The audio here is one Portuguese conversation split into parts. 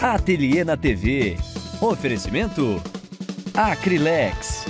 Ateliê na TV. Oferecimento Acrylex.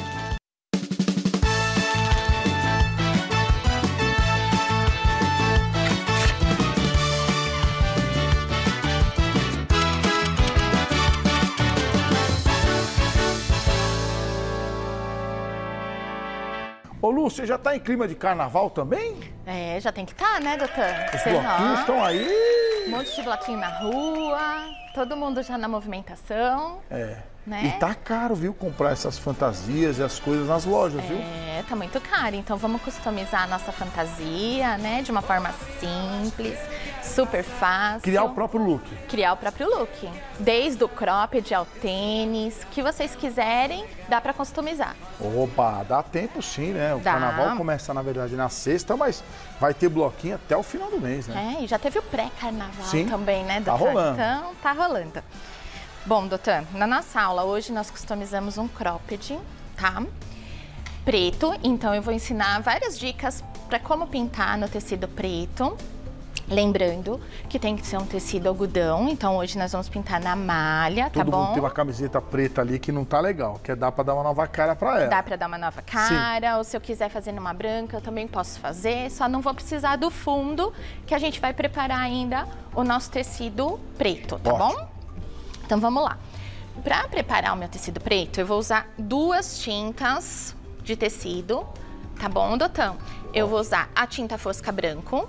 Ô, Lu, você já tá em clima de carnaval também? É, já tem que estar, né, doutor? Os bloquinhos estão aí. Um monte de bloquinho na rua, todo mundo já na movimentação. É. Né? E tá caro, viu, comprar essas fantasias e as coisas nas lojas, viu? É, tá muito caro. Então vamos customizar a nossa fantasia, né? De uma forma simples, super fácil. Criar o próprio look. Criar o próprio look. Desde o cropped ao tênis, o que vocês quiserem, dá pra customizar. Opa, dá tempo sim, né? O Dá. carnaval começa, na verdade, na sexta, mas vai ter bloquinho até o final do mês, né? É, e já teve o pré-carnaval Sim, também, né, tá doutor? rolando. Então, tá rolando. Bom, doutor, na nossa aula hoje nós customizamos um cropped, tá? Preto, então eu vou ensinar várias dicas para como pintar no tecido preto. Lembrando que tem que ser um tecido algodão, então hoje nós vamos pintar na malha, tá bom? Todo mundo tem uma camiseta preta ali que não tá legal, que dá pra dar uma nova cara pra ela. Dá pra dar uma nova cara, ou se eu quiser fazer numa branca, eu também posso fazer, só não vou precisar do fundo, que a gente vai preparar ainda o nosso tecido preto, tá bom? Então vamos lá. Para preparar o meu tecido preto, eu vou usar 2 tintas de tecido, tá bom, Dotão? Eu vou usar a tinta fosca branco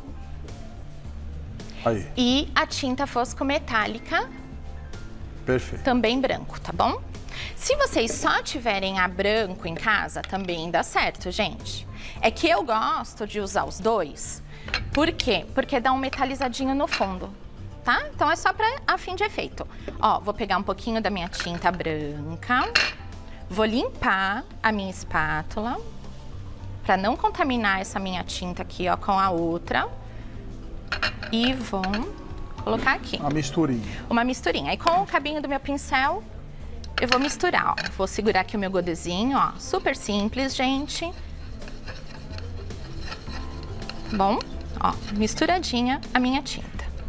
Aí. e a tinta fosco metálica, Perfeito. também branco, tá bom? Se vocês só tiverem a branco em casa, também dá certo, gente. É que eu gosto de usar os dois, por quê? Porque dá um metalizadinho no fundo. Tá? Então é só para a fim de efeito. Ó, vou pegar um pouquinho da minha tinta branca, vou limpar a minha espátula para não contaminar essa minha tinta aqui, ó, com a outra. E vou colocar aqui. Uma misturinha. Uma misturinha. Aí com o cabinho do meu pincel, eu vou misturar, ó. Vou segurar aqui o meu godezinho, ó. Super simples, gente. Bom, ó, misturadinha a minha tinta.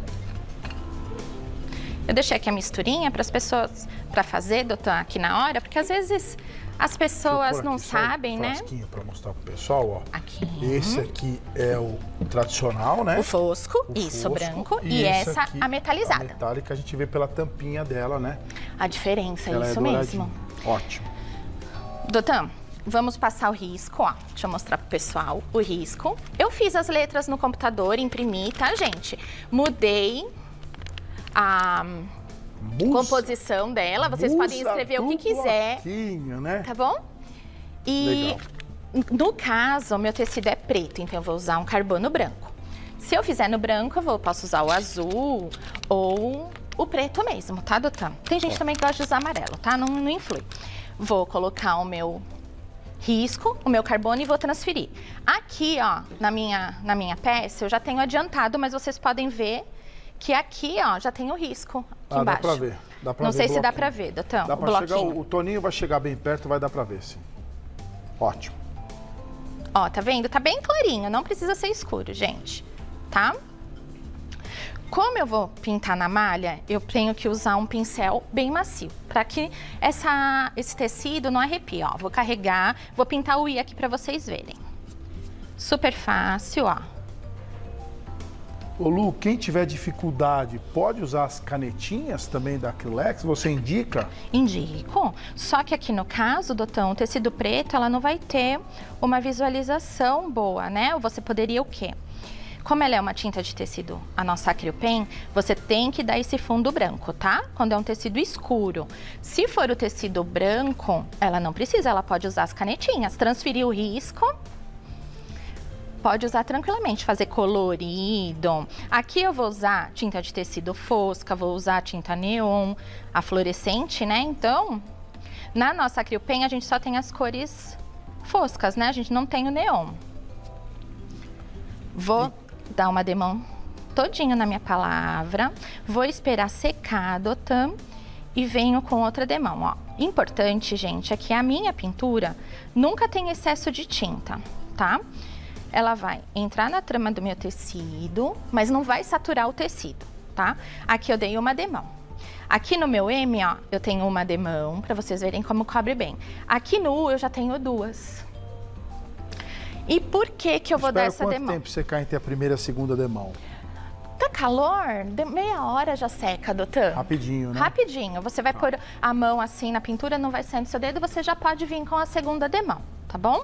Eu deixei aqui a misturinha para as pessoas, para fazer, doutor, aqui na hora, porque às vezes as pessoas não sabem, né? Frasquinho para mostrar pro pessoal, ó. Aqui. Esse aqui é o tradicional, né? O fosco, isso, branco. E essa, aqui, a metalizada. A metálica a gente vê pela tampinha dela, né? A diferença, Ela isso é mesmo. Ótimo. Doutor, vamos passar o risco, ó. Deixa eu mostrar pro pessoal o risco. Eu fiz as letras no computador, imprimi, tá, gente? Mudei a composição dela, vocês podem escrever o que quiser, né? tá bom? E legal. No caso, o meu tecido é preto, então eu vou usar um carbono branco. Se eu fizer no branco, posso usar o azul ou o preto mesmo, tá, doutor? Tem gente também que gosta de usar amarelo, tá? Não influi. Vou colocar o meu risco, o meu carbono e vou transferir. Aqui, ó, na minha peça, eu já tenho adiantado, mas vocês podem ver que aqui, ó, já tem o risco aqui embaixo. Dá pra ver. Dá pra Não ver sei se bloquinho. dá pra ver, doutor, Dá pra chegar, o Toninho vai chegar bem perto, vai dar pra ver, sim. Ótimo. Ó, tá vendo? Tá bem clarinho, não precisa ser escuro, gente, tá? Como eu vou pintar na malha, eu tenho que usar um pincel bem macio, para que esse tecido não arrepie, ó. Vou carregar, vou pintar o i aqui para vocês verem. Super fácil, ó. Ô Lu, quem tiver dificuldade, pode usar as canetinhas também da Acrylex? Você indica? Indico. Só que aqui no caso, Dotão, o tecido preto, ela não vai ter uma visualização boa, né? Ou você poderia o quê? Como ela é uma tinta de tecido, a nossa Acrypen, você tem que dar esse fundo branco, tá? Quando é um tecido escuro. Se for o tecido branco, ela não precisa, ela pode usar as canetinhas, transferir o risco. Pode usar tranquilamente, fazer colorido. Aqui eu vou usar tinta de tecido fosca, vou usar tinta neon, a fluorescente, né? Então, na nossa Acrypen a gente só tem as cores foscas, né? A gente não tem o neon. Vou dar uma demão todinho na minha palavra, vou esperar secar, Dotam, e venho com outra demão, ó. Importante, gente, é que a minha pintura nunca tem excesso de tinta, tá? Ela vai entrar na trama do meu tecido, mas não vai saturar o tecido, tá? Aqui eu dei uma demão. Aqui no meu M, ó, eu tenho uma demão, pra vocês verem como cobre bem. Aqui no U eu já tenho 2. E por que que eu vou dar essa demão? Quanto tempo secar entre a primeira e a segunda demão? Tá calor? Meia hora já seca, doutor. Rapidinho, né? Rapidinho. Você vai pôr a mão assim na pintura, não vai sair no seu dedo, você já pode vir com a segunda demão, tá bom?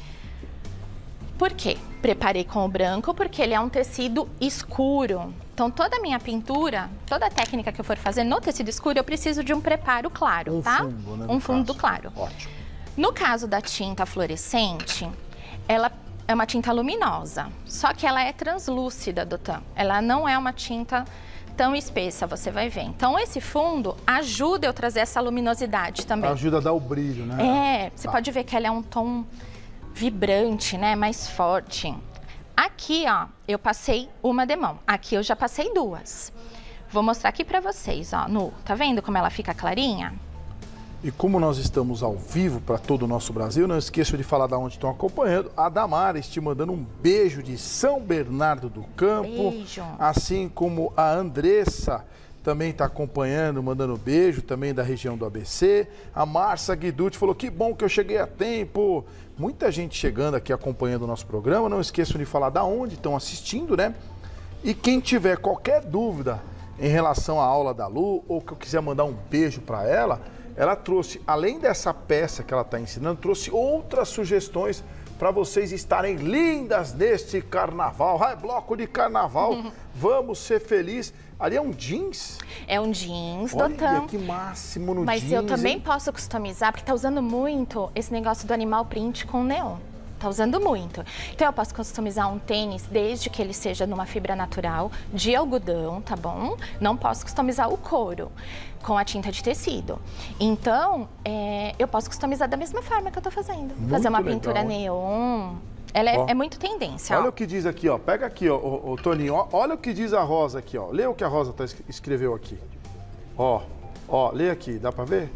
Por quê? Preparei com o branco porque ele é um tecido escuro. Então, toda a minha pintura, toda a técnica que eu for fazer no tecido escuro, eu preciso de um preparo claro, tá? Fundo, né, um fundo claro. Ótimo. No caso da tinta fluorescente, ela é uma tinta luminosa, só que ela é translúcida, doutor. Ela não é uma tinta tão espessa, você vai ver. Então, esse fundo ajuda eu trazer essa luminosidade também. Ajuda a dar o brilho, né? Você pode ver que ela é um tom vibrante, né? Mais forte. Aqui, ó, eu passei uma demão. Aqui eu já passei 2. Vou mostrar aqui pra vocês, ó, tá vendo como ela fica clarinha? E como nós estamos ao vivo para todo o nosso Brasil, não esqueço de falar de onde estão acompanhando. A Damares te mandando um beijo de São Bernardo do Campo. Beijo. Assim como a Andressa também está acompanhando, mandando beijo, também da região do ABC. A Márcia Guiducci falou, que bom que eu cheguei a tempo. Muita gente chegando aqui acompanhando o nosso programa. Não esqueçam de falar de onde estão assistindo, né? E quem tiver qualquer dúvida em relação à aula da Lu, ou que eu quiser mandar um beijo para ela trouxe, além dessa peça que ela está ensinando, trouxe outras sugestões para vocês estarem lindas neste carnaval. Ai, bloco de carnaval, vamos ser felizes. Ali é um jeans? É um jeans, Olha, Dotão. que máximo no Mas jeans, eu também hein? posso customizar, porque tá usando muito esse negócio do animal print com neon. Tá usando muito. Então eu posso customizar um tênis desde que ele seja numa fibra natural, de algodão, tá bom? Não posso customizar o couro com a tinta de tecido. Então, eu posso customizar da mesma forma que eu tô fazendo. Muito fazer uma legal, pintura hein? Neon. Ela é muito tendência, Olha ó. o que diz aqui, ó. Pega aqui, ó, o Toninho. Ó, olha o que diz a Rosa aqui, ó. Lê o que a Rosa escreveu aqui. Ó, lê aqui, dá pra ver?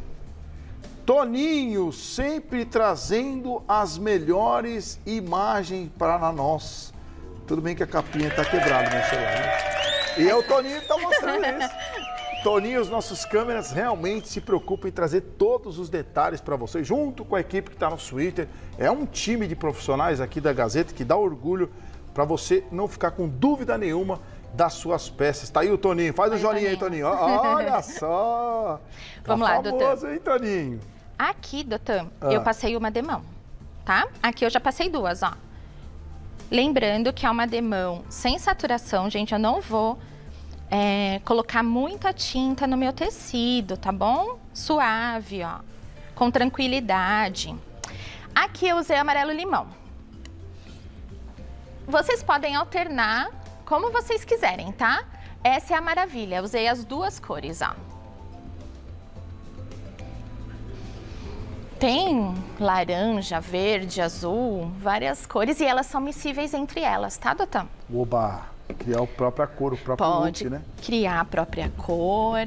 Toninho sempre trazendo as melhores imagens para nós. Tudo bem que a capinha tá quebrada no celular, né? E é o Toninho que tá mostrando isso. Toninho, os nossos câmeras realmente se preocupam em trazer todos os detalhes para vocês, junto com a equipe que está no Twitter. É um time de profissionais aqui da Gazeta que dá orgulho para você não ficar com dúvida nenhuma das suas peças. Tá aí o Toninho, faz o joinha aí, Toninho. Olha só. Vamos lá, doutor. Famoso, hein, Toninho? Aqui, doutor, eu passei uma demão, tá? Aqui eu já passei 2, ó. Lembrando que é uma demão sem saturação, gente, eu não vou colocar muita tinta no meu tecido, tá bom? Suave, ó, com tranquilidade. Aqui eu usei amarelo-limão. Vocês podem alternar como vocês quiserem, tá? Essa é a maravilha, eu usei as 2 cores, ó. Tem laranja, verde, azul, várias cores e elas são miscíveis entre elas, tá, doutor? Oba, criar a própria cor, o próprio Pode look, né? criar a própria cor.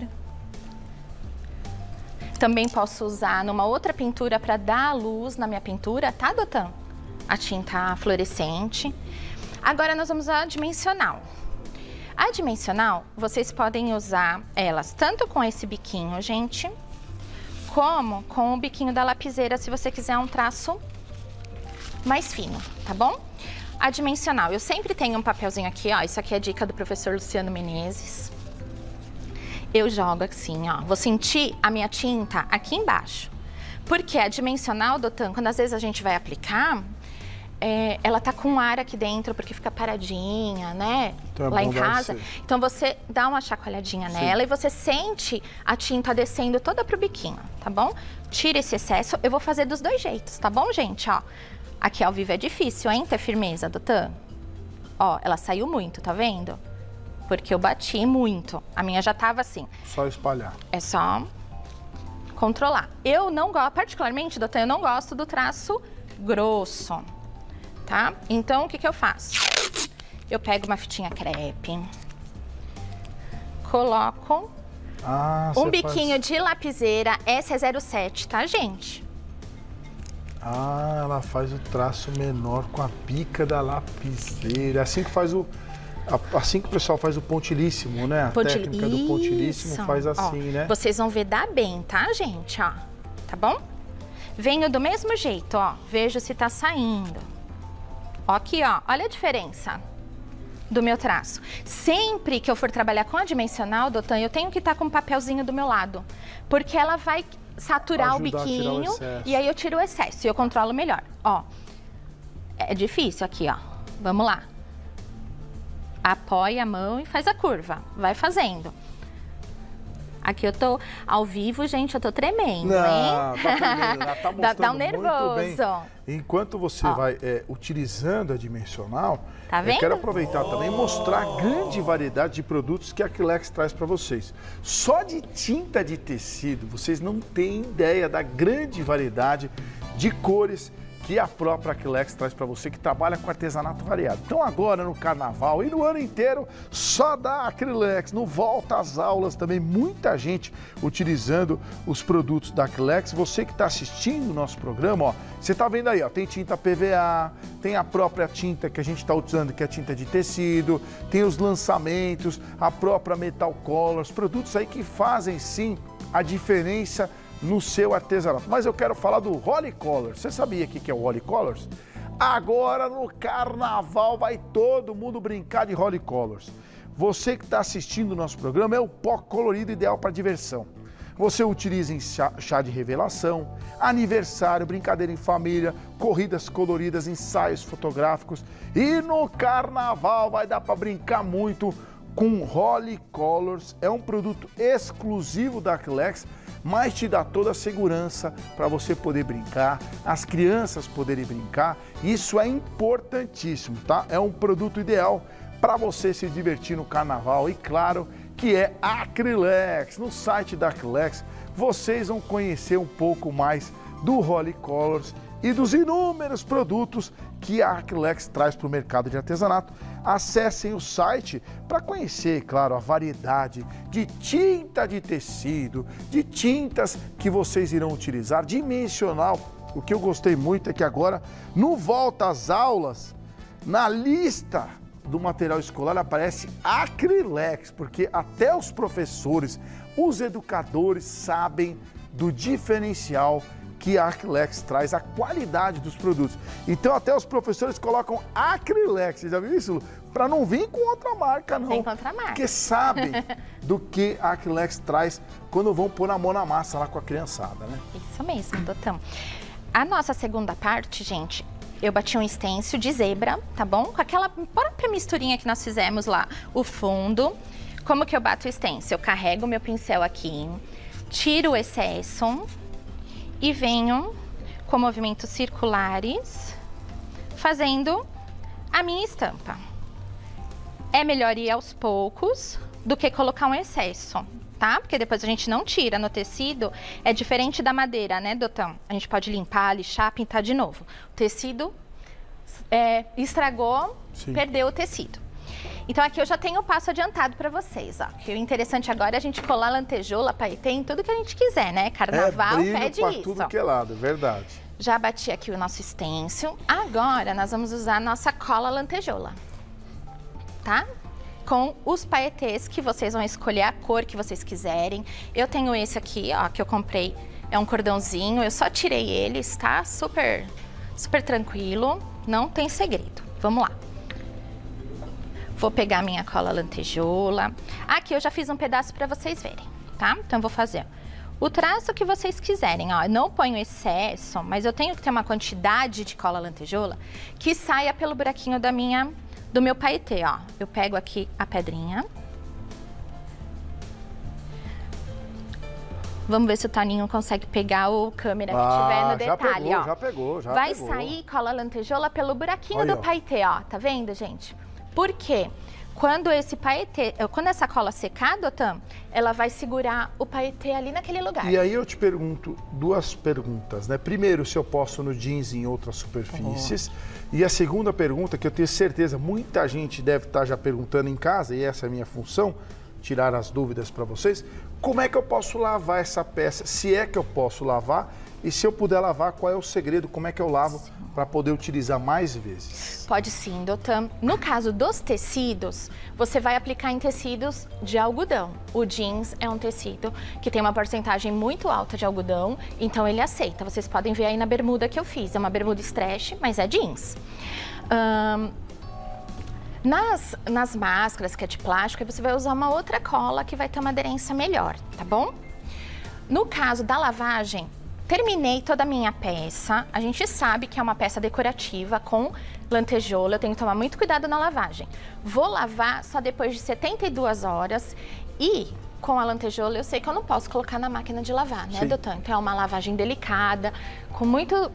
Também posso usar numa outra pintura para dar a luz na minha pintura, tá, doutor? A tinta fluorescente. Agora nós vamos usar a dimensional. A dimensional, vocês podem usar elas tanto com esse biquinho, gente, como com o biquinho da lapiseira, se você quiser um traço mais fino, tá bom? A dimensional, eu sempre tenho um papelzinho aqui, ó, isso aqui é dica do professor Luciano Menezes. Eu jogo assim, ó, vou sentir a minha tinta aqui embaixo. Porque a dimensional, doutor, quando às vezes a gente vai aplicar, ela tá com ar aqui dentro, porque fica paradinha, né? Então lá em casa. Então você dá uma chacoalhadinha nela e você sente a tinta descendo toda pro biquinho, tá bom? Tira esse excesso, eu vou fazer dos 2 jeitos, tá bom, gente? Ó, aqui ao vivo é difícil, hein, ter firmeza, doutor? Ó, ela saiu muito, tá vendo? Porque eu bati muito. A minha já tava assim. Só espalhar. É só controlar. Eu não gosto, particularmente, doutor, eu não gosto do traço grosso. Tá? Então, o que eu faço? Eu pego uma fitinha crepe, coloco um biquinho de lapiseira, essa é 07, tá, gente? Ah, ela faz o traço menor com a pica da lapiseira. É assim que faz Assim que o pessoal faz o pontilíssimo, né? A técnica do pontilíssimo faz assim, né? Vocês vão ver dar bem, tá, gente? Ó, tá bom? Venho do mesmo jeito, ó. Vejo se tá saindo. Ó, aqui, ó. Olha a diferença do meu traço. Sempre que eu for trabalhar com a dimensional, Dotan, eu tenho que estar com um papelzinho do meu lado. Porque ela vai saturar o biquinho e aí eu tiro o excesso e eu controlo melhor. Ó, é difícil aqui, ó. Vamos lá. Apoia a mão e faz a curva. Vai fazendo. Aqui eu tô ao vivo, gente, eu tô tremendo, hein? Tá mostrando dá um nervoso. Muito bem. Enquanto você vai utilizando a dimensional, tá vendo? Eu quero aproveitar também e mostrar a grande variedade de produtos que a Acrylex traz para vocês. Só de tinta de tecido, vocês não têm ideia da grande variedade de cores que a própria Acrylex traz para você que trabalha com artesanato variado. Então agora no carnaval e no ano inteiro, só da Acrylex. No Volta às Aulas também, muita gente utilizando os produtos da Acrylex. Você que está assistindo o nosso programa, ó, você está vendo aí, ó, tem tinta PVA, tem a própria tinta que a gente está utilizando, que é a tinta de tecido, tem os lançamentos, a própria Metal Colors, produtos aí que fazem sim a diferença no seu artesanato. Mas eu quero falar do Holy Colors. Você sabia o que é o Holy Colors? Agora no carnaval vai todo mundo brincar de Holy Colors. Você que está assistindo o nosso programa é o pó colorido ideal para diversão. Você utiliza em chá de revelação, aniversário, brincadeira em família, corridas coloridas, ensaios fotográficos. E no carnaval vai dar para brincar muito com Holy Colors. É um produto exclusivo da Acrylex, mas te dá toda a segurança para você poder brincar, as crianças poderem brincar. Isso é importantíssimo, tá? É um produto ideal para você se divertir no carnaval e claro que é Acrylex. No site da Acrylex vocês vão conhecer um pouco mais do Holy Colors e dos inúmeros produtos que a Acrylex traz para o mercado de artesanato. Acessem o site para conhecer, claro, a variedade de tinta de tecido, de tintas que vocês irão utilizar, dimensional. O que eu gostei muito é que agora, no Volta às Aulas, na lista do material escolar aparece Acrylex, porque até os professores, os educadores sabem do diferencial que a Acrylex traz, a qualidade dos produtos. Então até os professores colocam Acrylex, você já viu isso? Para não vir com outra marca, não. Tem outra marca. Porque sabem do que a Acrylex traz quando vão pôr a mão na massa lá com a criançada, né? Isso mesmo, Dotão. A nossa segunda parte, gente, eu bati um stencil de zebra, tá bom? Com aquela própria misturinha que nós fizemos lá, o fundo. Como que eu bato o stencil? Eu carrego o meu pincel aqui, tiro o excesso e venho com movimentos circulares, fazendo a minha estampa. É melhor ir aos poucos do que colocar um excesso, tá? Porque depois a gente não tira no tecido. É diferente da madeira, né, Dotão? A gente pode limpar, lixar, pintar de novo. O tecido estragou, sim, perdeu o tecido. Então aqui eu já tenho o passo adiantado para vocês, ó. Que o interessante agora é a gente colar lantejoula, paetê, em tudo que a gente quiser, né? Carnaval pede pra isso. Tudo que é lado, verdade. Já bati aqui o nosso stencil. Agora nós vamos usar a nossa cola lantejoula, tá? Com os paetês que vocês vão escolher a cor que vocês quiserem. Eu tenho esse aqui, ó, que eu comprei. É um cordãozinho, eu só tirei eles, tá? Super tranquilo, não tem segredo. Vamos lá. Vou pegar a minha cola lantejoula. Aqui eu já fiz um pedaço para vocês verem, tá? Então eu vou fazer o traço que vocês quiserem, ó. Eu não ponho excesso, mas eu tenho que ter uma quantidade de cola lantejoula que saia pelo buraquinho do meu paetê, ó. Eu pego aqui a pedrinha. Vamos ver se o Toninho consegue pegar o câmera que tiver no detalhe, já ó. Já pegou. Vai sair cola lantejoula pelo buraquinho do paetê, ó. Tá vendo, gente? Por quê? Quando essa cola secar, Dotan, ela vai segurar o paetê ali naquele lugar. E aí eu te pergunto duas perguntas, né? Primeiro, se eu posto no jeans em outras superfícies. E a segunda pergunta, que eu tenho certeza muita gente deve estar já perguntando em casa, e essa é a minha função, tirar as dúvidas para vocês. Como é que eu posso lavar essa peça? Se é que eu posso lavar. E se eu puder lavar, qual é o segredo? Como é que eu lavo para poder utilizar mais vezes? Pode sim, doutor. No caso dos tecidos, você vai aplicar em tecidos de algodão. O jeans é um tecido que tem uma porcentagem muito alta de algodão, então ele aceita. Vocês podem ver aí na bermuda que eu fiz. É uma bermuda stretch, mas é jeans. Nas máscaras, que é de plástico, você vai usar uma outra cola que vai ter uma aderência melhor, tá bom? No caso da lavagem, terminei toda a minha peça. A gente sabe que é uma peça decorativa com lantejoula. Eu tenho que tomar muito cuidado na lavagem. Vou lavar só depois de 72 horas e com a lantejoula eu sei que eu não posso colocar na máquina de lavar, né, doutor? Então é uma lavagem delicada, com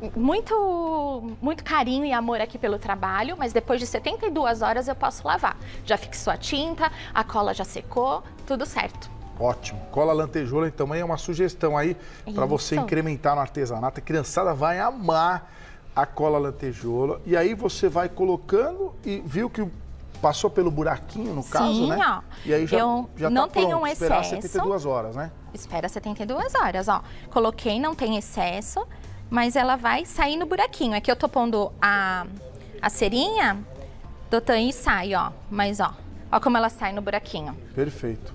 muito carinho e amor aqui pelo trabalho, mas depois de 72 horas eu posso lavar. Já fixou a tinta, a cola já secou, tudo certo. Ótimo. Cola lantejoula, então, é uma sugestão aí para você incrementar no artesanato. A criançada vai amar a cola lantejoula. E aí você vai colocando e viu que passou pelo buraquinho, no caso, né? Ó. E aí já não tá tem pronto. Um excesso. Esperar 72 horas, né? Espera 72 horas, ó. Coloquei, não tem excesso, mas ela vai sair no buraquinho. Aqui eu tô pondo a cerinha, doutor, e sai, ó. Mas, ó como ela sai no buraquinho. Perfeito.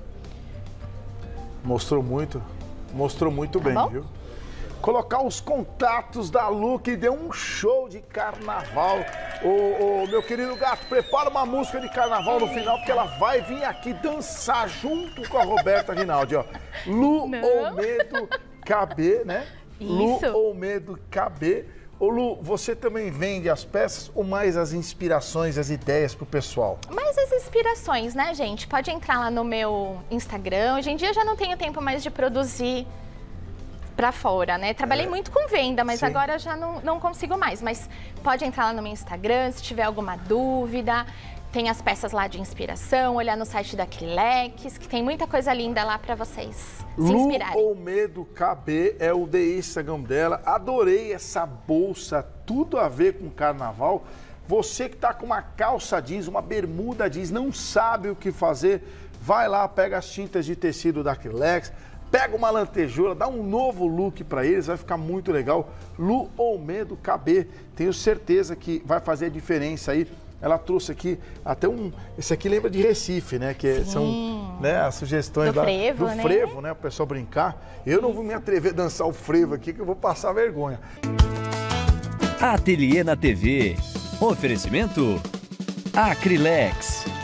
Mostrou muito bem, bom? Viu? Colocar os contatos da Lu, que deu um show de carnaval. Ô, meu querido gato, prepara uma música de carnaval no final, porque ela vai vir aqui dançar junto com a Roberta Rinaldi, ó. Lu ou Medo Caber, né? Isso. Lu ou Medo Caber. Ô Lu, você também vende as peças ou mais as inspirações, as ideias pro pessoal? Mais as inspirações, né, gente? Pode entrar lá no meu Instagram. Hoje em dia eu já não tenho tempo mais de produzir pra fora, né? Trabalhei muito com venda, mas agora já não consigo mais. Mas pode entrar lá no meu Instagram se tiver alguma dúvida. Tem as peças lá de inspiração, olhar no site da Acrylex, que tem muita coisa linda lá para vocês se inspirarem. Lu ou Medo Caber é o Instagram dela. Adorei essa bolsa, tudo a ver com carnaval. Você que tá com uma calça jeans, uma bermuda jeans, não sabe o que fazer, vai lá, pega as tintas de tecido da Acrylex, pega uma lantejoula, dá um novo look para eles, vai ficar muito legal. Lu ou Medo Caber, tenho certeza que vai fazer a diferença aí. Ela trouxe aqui até esse aqui lembra de Recife, né? Que são, né, as sugestões do frevo, né? O pessoal brincar. Eu não vou me atrever a dançar o frevo aqui, que eu vou passar vergonha. Ateliê na TV. Oferecimento Acrylex.